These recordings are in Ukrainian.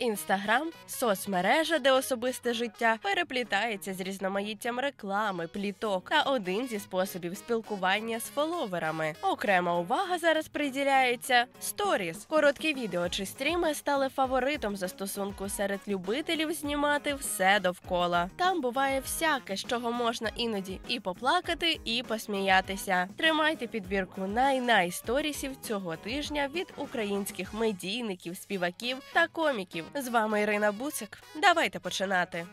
Інстаграм – соцмережа, де особисте життя переплітається з різноманіттям реклами, пліток та один зі способів спілкування з фоловерами. Окрема увага зараз приділяється сторіс. Короткі відео чи стріми стали фаворитом застосунку серед любителів знімати все довкола. Там буває всяке, з чого можна іноді і поплакати, і посміятися. Тримайте підбірку най-сторісів цього тижня від українських медійників, співаків та коміків. З вами Ірина Буцик. Давайте починати.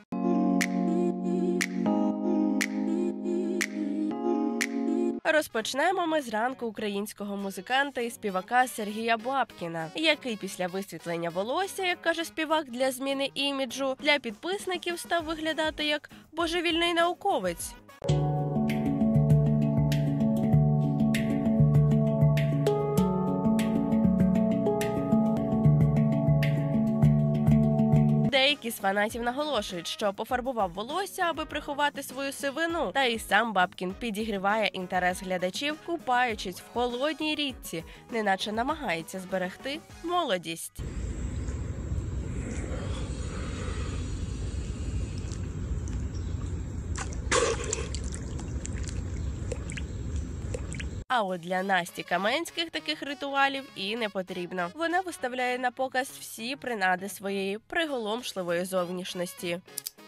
Розпочнемо ми з ранку українського музиканта і співака Сергія Бабкіна, який після висвітлення волосся, як каже співак, для зміни іміджу, для підписників став виглядати як божевільний науковець. Деякі з фанатів наголошують, що пофарбував волосся, аби приховати свою сивину. Та і сам Бабкін підігріває інтерес глядачів, купаючись в холодній річці, неначе намагається зберегти молодість. А от для Насті Каменських таких ритуалів і не потрібно. Вона виставляє на показ всі принади своєї приголомшливої зовнішності.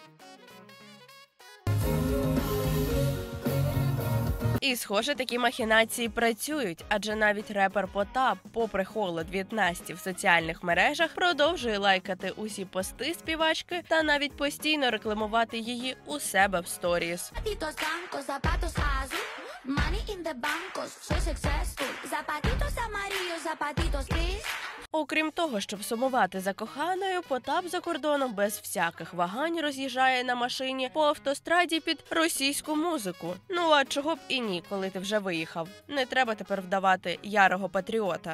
І, схоже, такі махінації працюють, адже навіть репер Потап, попри холод від Насті в соціальних мережах, продовжує лайкати усі пости співачки та навіть постійно рекламувати її у себе в сторіс. Окрім того, щоб сумувати за коханою, Потап за кордоном без всяких вагань роз'їжджає на машині по автостраді під російську музику. Ну а чого б і ні, коли ти вже виїхав. Не треба тепер вдавати ярого патріота.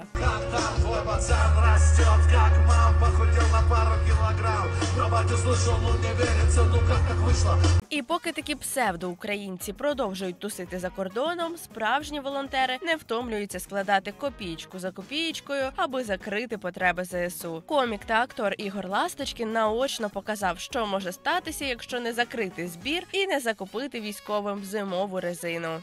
І поки такі псевдоукраїнці продовжують тусити за кордоном, справжні волонтери не втомлюються складати копійку за копієчкою, аби закрити потреби ЗСУ. Комік та актор Ігор Ласточкін наочно показав, що може статися, якщо не закрити збір і не закупити військовим зимову резину.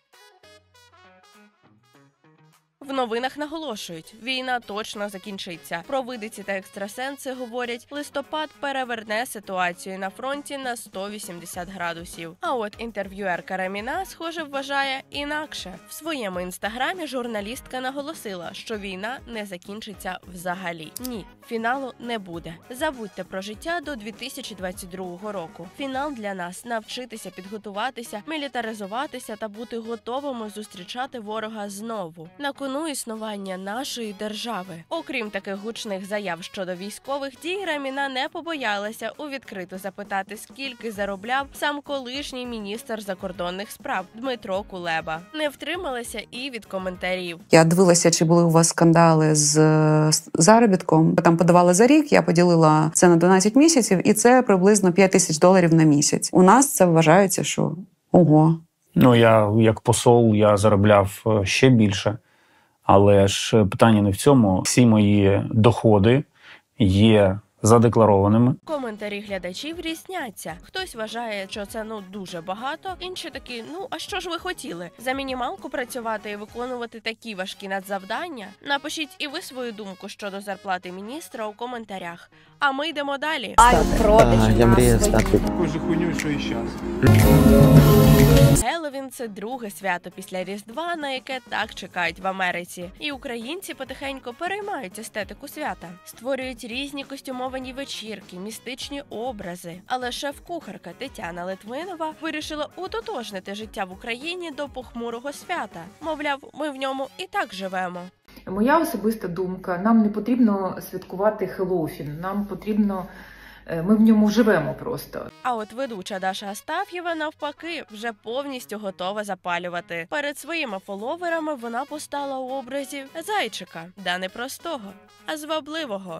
В новинах наголошують, війна точно закінчиться. Провидиці та екстрасенси говорять, листопад переверне ситуацію на фронті на 180 градусів. А от інтерв'юерка Раміна, схоже, вважає інакше. В своєму інстаграмі журналістка наголосила, що війна не закінчиться взагалі. Ні, фіналу не буде. Забудьте про життя до 2022 року. Фінал для нас – навчитися підготуватися, мілітаризуватися та бути готовими зустрічати ворога знову. На кону існування нашої держави. Окрім таких гучних заяв щодо військових дій, Раміна не побоялася у відкрито запитати, скільки заробляв сам колишній міністр закордонних справ Дмитро Кулеба. Не втрималася і від коментарів. Я дивилася, чи були у вас скандали з заробітком. Там подавали за рік, я поділила це на 12 місяців, і це приблизно $5000 на місяць. У нас це вважається, що ого. Ну, я як посол, я заробляв ще більше. Але ж питання не в цьому. Всі мої доходи є задекларованими. Коментарі глядачів різняться. Хтось вважає, що це дуже багато, інші такі, а що ж ви хотіли? За мінімалку працювати і виконувати такі важкі надзавдання? Напишіть і ви свою думку щодо зарплати міністра у коментарях. А ми йдемо далі. Я мрію стати такою ж хуйньою, що і зараз. Геловін – це друге свято після Різдва, на яке так чекають в Америці. І українці потихеньку переймають естетику свята. Створюють різні костюмовані вечірки, містичні образи. Але шеф-кухарка Тетяна Литвинова вирішила утотожнити життя в Україні до похмурого свята. Мовляв, ми в ньому і так живемо. Моя особиста думка, нам не потрібно святкувати Хеллоуін, нам потрібно, ми в ньому живемо просто. А от ведуча Даша Астаф'єва, навпаки, вже повністю готова запалювати. Перед своїми фоловерами вона постала у образі зайчика, да не простого, а звабливого.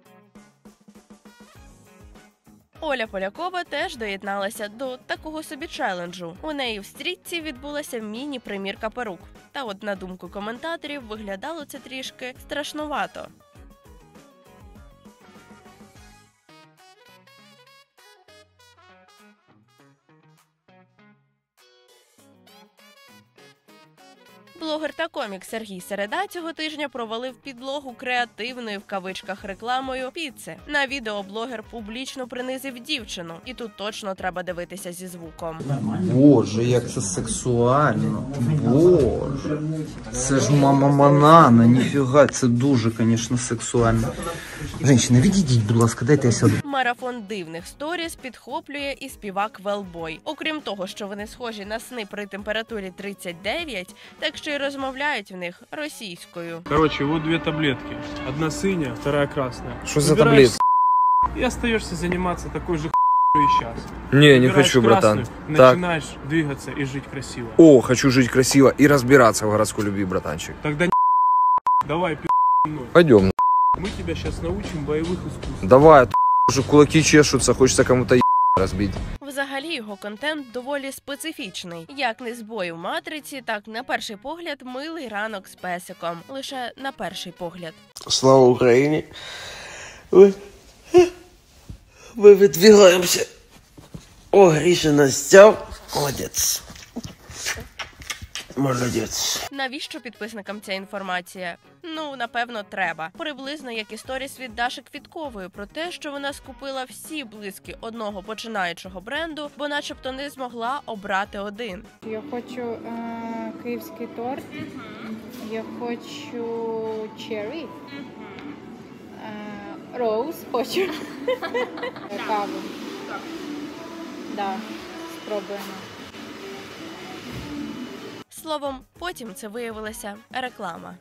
Оля Полякова теж доєдналася до такого собі челенджу. У неї в стрічці відбулася міні-примірка перук. Та от, на думку коментаторів, виглядало це трішки страшнувато. Блогер та комік Сергій Середа цього тижня провалив підлогу креативною в кавичках рекламою піци. На відео блогер публічно принизив дівчину, і тут точно треба дивитися зі звуком. Боже, як це сексуально. Боже. Це ж мама Манана, ніфіга, це дуже, звісно, сексуально. Женщина, відійдіть, будь ласка, дайте я сяду. Марафон дивних сторіс підхоплює і співак Велбой. Окрім того, що вони схожі на сни при температурі 39, так ще й розмовляють в них російською. Короче, вот две таблетки. Одна синяя, вторая красная. Что за таблетки? И остаешься заниматься такой же хуйней и сейчас. Не, не Выбираешь хочу, братан. красную, Так. начинаешь двигаться и жить красиво. О, хочу жить красиво и разбираться в городской любви, братанчик. Тогда давай мной. Пойдем. Мы тебя сейчас научим боевых искусств. Давай, уже кулаки чешутся, хочется кому-то разбить. Взагалі його контент доволі специфічний. Як не збої в матриці, так на перший погляд милий ранок з песиком. Лише на перший погляд. Слава Україні. Ми видвигаємося. О, Гріша нас стяв. Молодець. Молодець. Навіщо підписникам ця інформація? Ну, напевно, треба. Приблизно як історіс від Даши Квіткової про те, що вона скупила всі блиски одного починаючого бренду, бо начебто не змогла обрати один. Я хочу київський торт, я хочу черрі, роуз хочу, каву. Да, спробуємо. Словом, потім це виявилася реклама.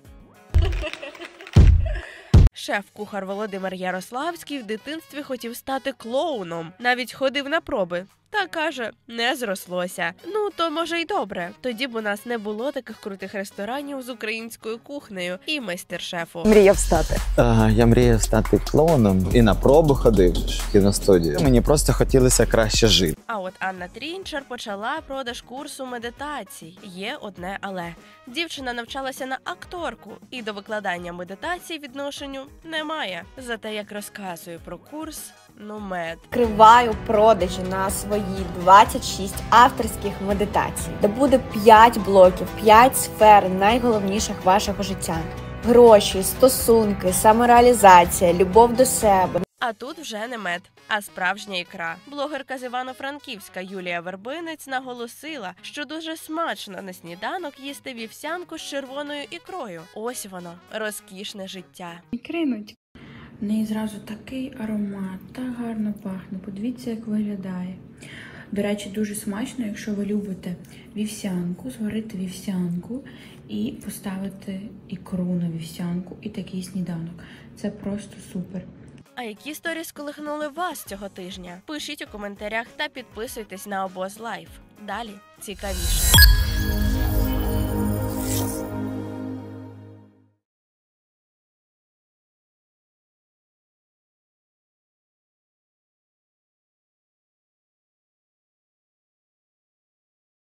Шеф-кухар Володимир Ярославський в дитинстві хотів стати клоуном. Навіть ходив на проби. Та каже, не зрослося. Ну, то може й добре. Тоді б у нас не було таких крутих ресторанів з українською кухнею і майстер-шефу. Мріяв стати. Я мріяв стати клоуном і на пробу ходив в кіностудію. Мені просто хотілося краще жити. А от Анна Трінчер почала продаж курсу медитацій. Є одне але. Дівчина навчалася на акторку і до викладання медитацій відношенню немає. Зате, як розказує про курс, ну мед. Відкриваю продажі на свої 26 авторських медитацій, де буде 5 блоків, 5 сфер найголовніших вашого життя. Гроші, стосунки, самореалізація, любов до себе. А тут вже не мед, а справжня ікра. Блогерка з Івано-Франківська Юлія Вербинець наголосила, що дуже смачно на сніданок їсти вівсянку з червоною ікрою. Ось воно, розкішне життя. Кринуть. В неї зразу такий аромат, так гарно пахне. Подивіться, як виглядає. До речі, дуже смачно, якщо ви любите вівсянку, зварити вівсянку і поставити ікру на вівсянку і такий сніданок. Це просто супер. А які сторіс сколихнули вас цього тижня? Пишіть у коментарях та підписуйтесь на Обоз Лайф. Далі цікавіше.